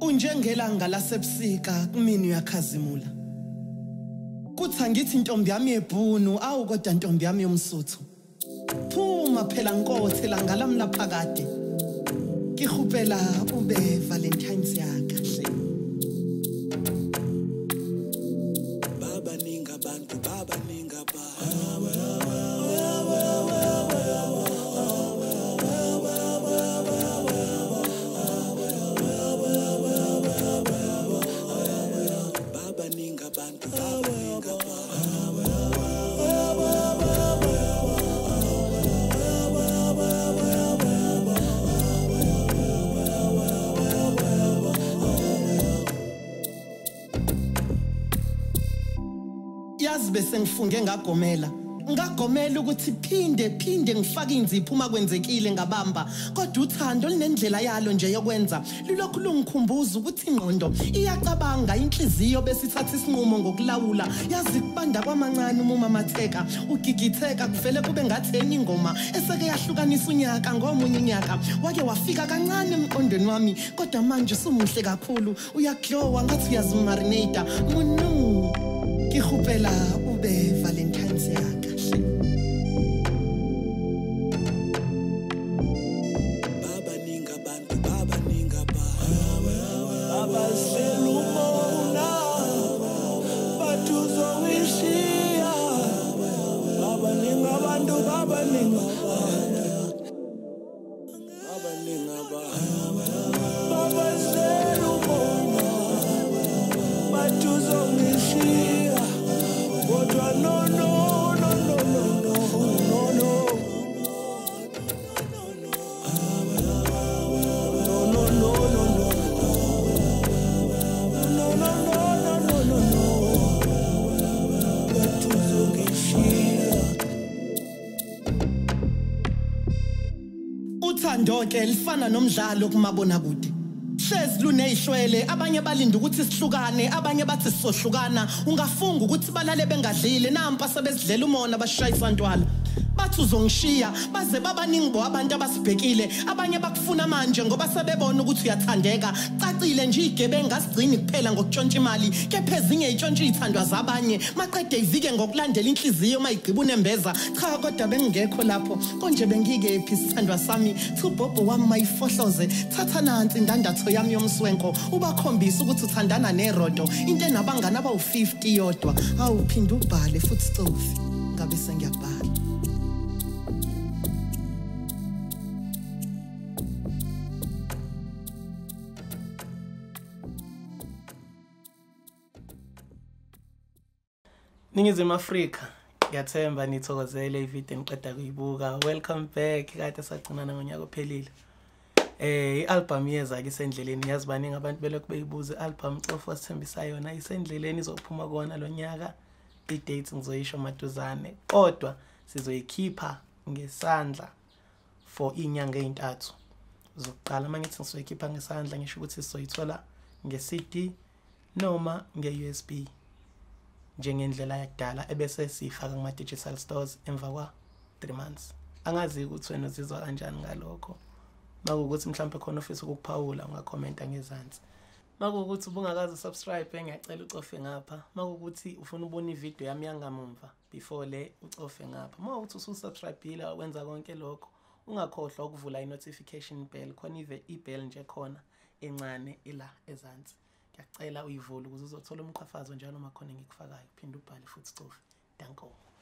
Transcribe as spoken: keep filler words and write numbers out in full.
Unjengelanga lasebusika kumini uyakhazimula. Kuthi angithi intombi yami yebhunu awu kodwa intombi yami yomsuthu. Phuma phela nkothe langa lami laphakade. Ngihupela ube Valentine's yakahle. Baba ninga bantu baba ninga ba. Yazi bese ngifunge ngagomela ngagomela ukuthi phinde phinde ngifake inzipho uma kwenzekile ngabamba kodwa uthando linendlela yalo nje yokwenza lilokhu lungikhumbuza ukuthi ingqondo iyacabanga inhliziyo bese ithatha isinqumo ngokulawula yazi kubanda kwamancane uma matheka ugigitheka kuvele kube ngathi enye ingoma eseke yahlukanisa unyaka ngomunye unyaka wake wafika kancane emqondweni wami kodwa manje usumuhle kakhulu uyaglowa ngathi uyazimarinate munu ngihupela ube Valentine's yakahle. Baba ninga bantu baba ninga ba. Baba selumona batuzowishia. Baba ninga bantu baba ninga baba ninga ba. Baba selumona batuzowishia. But no, no, no, no, no, no, no, no. No, no, no, no, no. No, no, no, no, no, no. Batuzongishia. Uthando ke lifana nomdlalo kumabona kude. Hlezi luneyishwele abanye balinda ukuthi sihlukane abanye bathi sisohlukana ungafunga ukuthi balale bengadlile nampa sebezidlela umona bashayisa ntwala bathi uzongishiya baze babaningi bo abantu abasibhekile abanye bakufuna manje ngoba sebebona ukuthi uyathandeka cacile nje igebe ngasigcini kuphela ngokutshontsha imali kepha ezinye itshontsha izithandwa zabanye maqede ivike ngokulandela inhliziyo mayigqiba unembeza cha kodwa bengingekho lapho konje bengikephi isithandwa sami thubhobho wami mayifohloze thatha nansi indandatho yami yomswenko ubakhombisa ukuthi uthandana nerodo into enabangana abawu fifty yodwa awuphinda ubhale futhi stofi ngabe sengiyabhala. Ningizimu Afrika ngiyathemba nithokozele ivideo niqeda kuyibuka welcome back kade sagcinana ngonyaka ophelile eh ialbum yeza ke isendleleni yazi baningi abantu belokhu beyibuza ialbum Cofo wasithembisa yona isendleleni izophuma kona lo nyaka i-dates ngizoyisho maduzane kodwa sizoyikhipha ngesandla for inyanga ezintathu zokuqala mangithi ngizoyikhipha ngesandla ngisho ukuthi sizoyithola nge-C D noma nge-U S B njengendlela yakudala ebese sifaka kuma digital stores emva kwa three months angazi ukuthi wena uzizwa kanjani ngalokho makuukuthi mhlawumbe khona ofisa ukukuphawula ungakhomenta ngezansi makuukuthi ubungakazi subscribe ngiyacela ucofe ngapha makuukuthi ufuna ubona ivideo yami yangamumva before le ucofe ngapha mawukuthi ususubscribeile wenza konke lokho ungakhohlwa ukuvula i-notification bell khona ive i-bell nje khona encane ila ezansi ngiyacela uyivule ukuze uzothola umqhafazo njalo makhona ngikufakayo phinda ubhale futhi cofe danko.